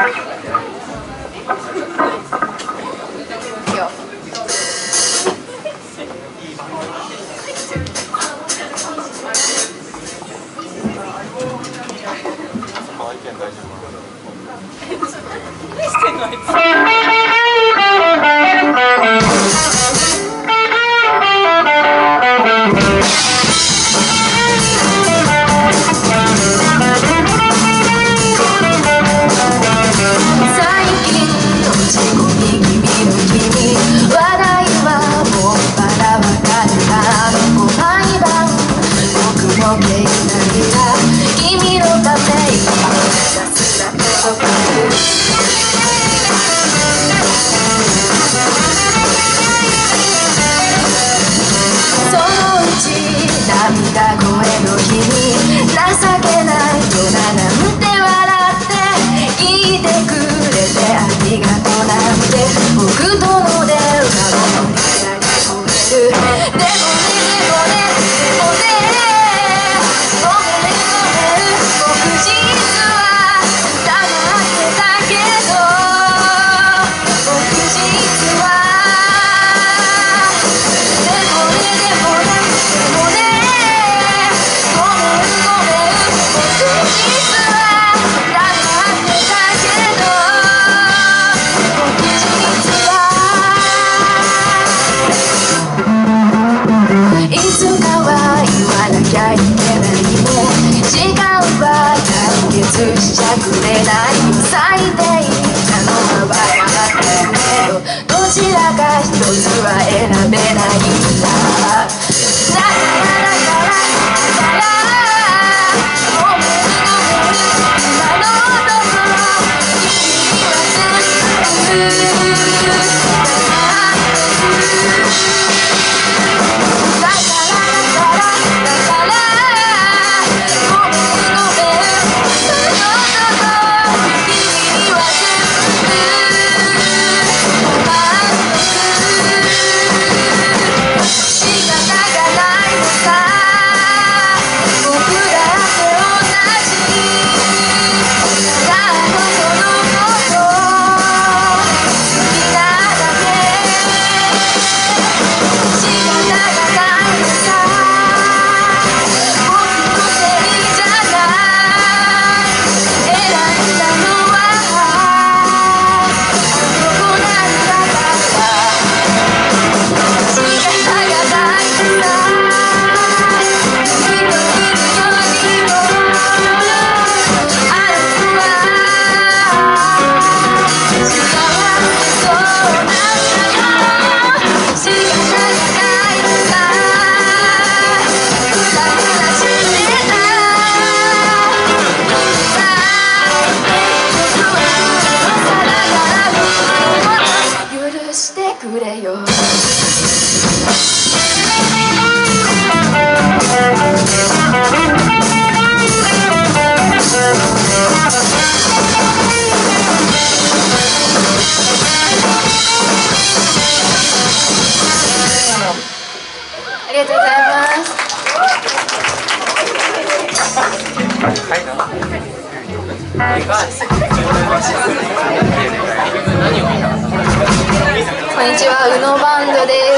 こんにちは、宇野バンドです。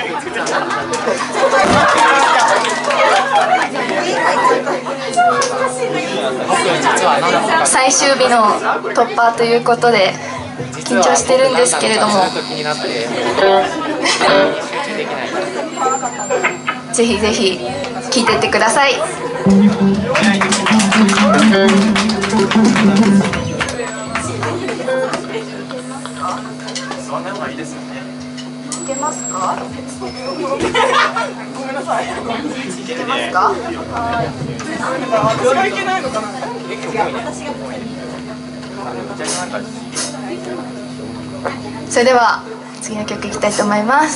最終日の突破ということで緊張してるんですけれども、ぜひぜひ聴いてってください。いけますか？ごめんなさい。いけますか？いけないのかな？それでは次の曲いきたいと思います。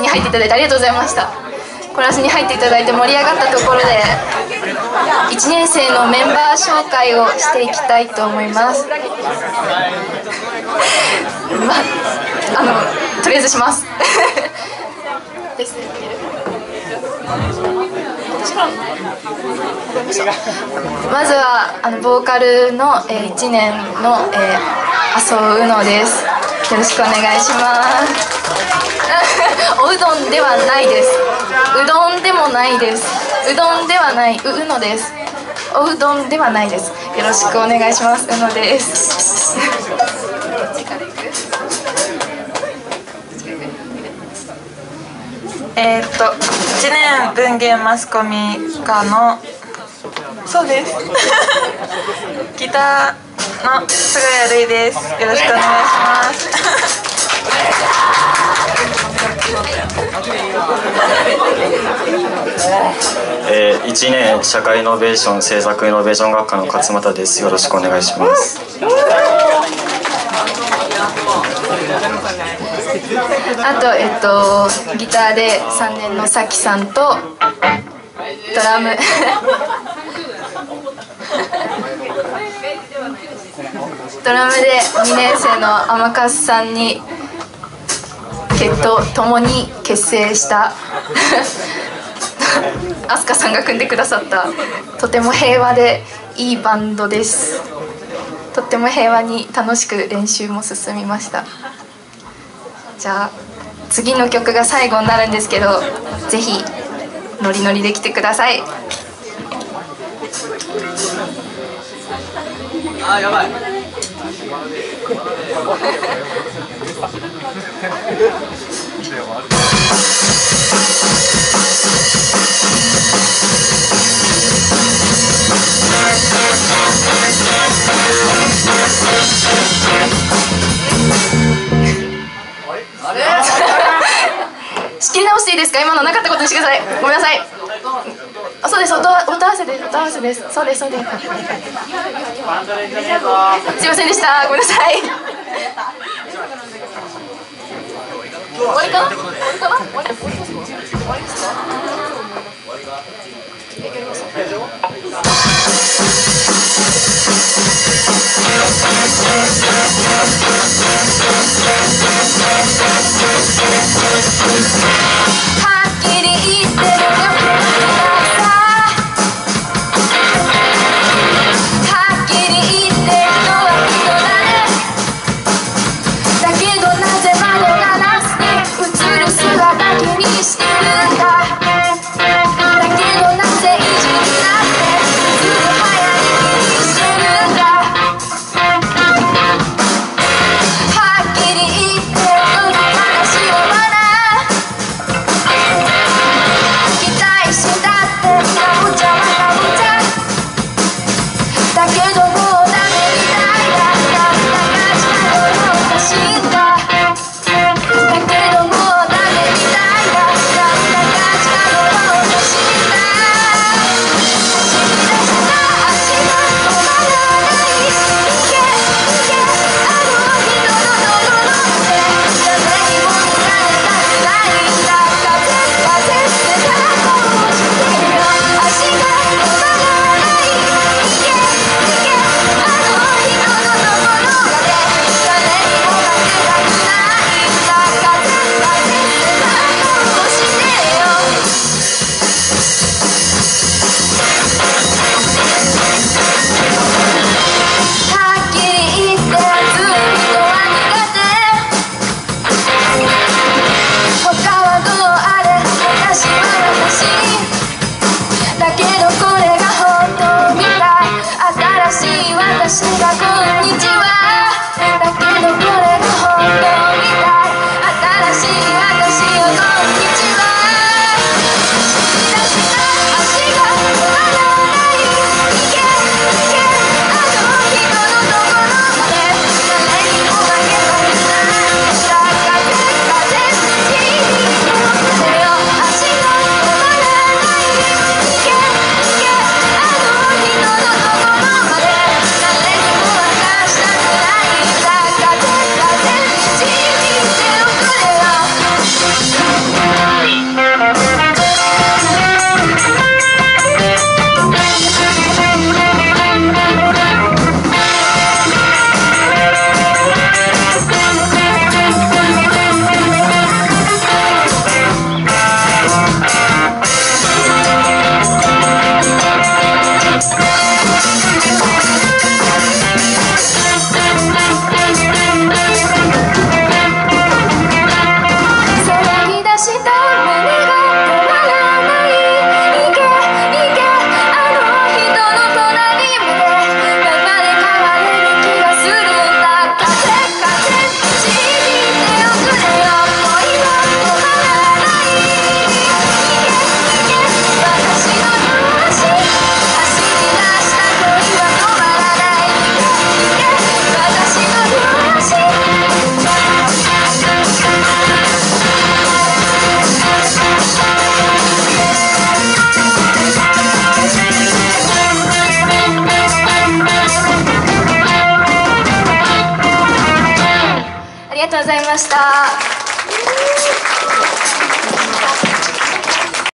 に入っていただいてありがとうございました。コーラスに入っていただいて盛り上がったところで1年生のメンバー紹介をしていきたいと思います。とりあえずしますまずはボーカルの1年の麻生うのです。よろしくお願いしますおうどんではないです。うどんでもないです。うどんではない、うのです。おうどんではないです。よろしくお願いします。うのです 1年文芸マスコミ科のそうですギターの菅谷瑠衣です。よろしくお願いします 1年社会イノベーション政策イノベーション学科の勝俣です。よろしくお願いします。 あとギターで3年のさきさんとドラムドラムで2年生の天粕さんに共に結成した飛鳥さんが組んでくださったとても平和でいいバンドです。とっても平和に楽しく練習も進みました。じゃあ次の曲が最後になるんですけど、ぜひノリノリで来てください。 やばい仕切り直していいですか？今のなかったことにしてください。ごめんなさい。そうです、音合わせです。音合わせです。そうです、そうです。すいませんでした。ごめんなさい。終わりかな？終わりかな？終わりですか？はっきり言ってるよはっきり言ってるのは人だね。だけどなぜ窓ガラスに映る姿気にしてるんだ。 ざいました。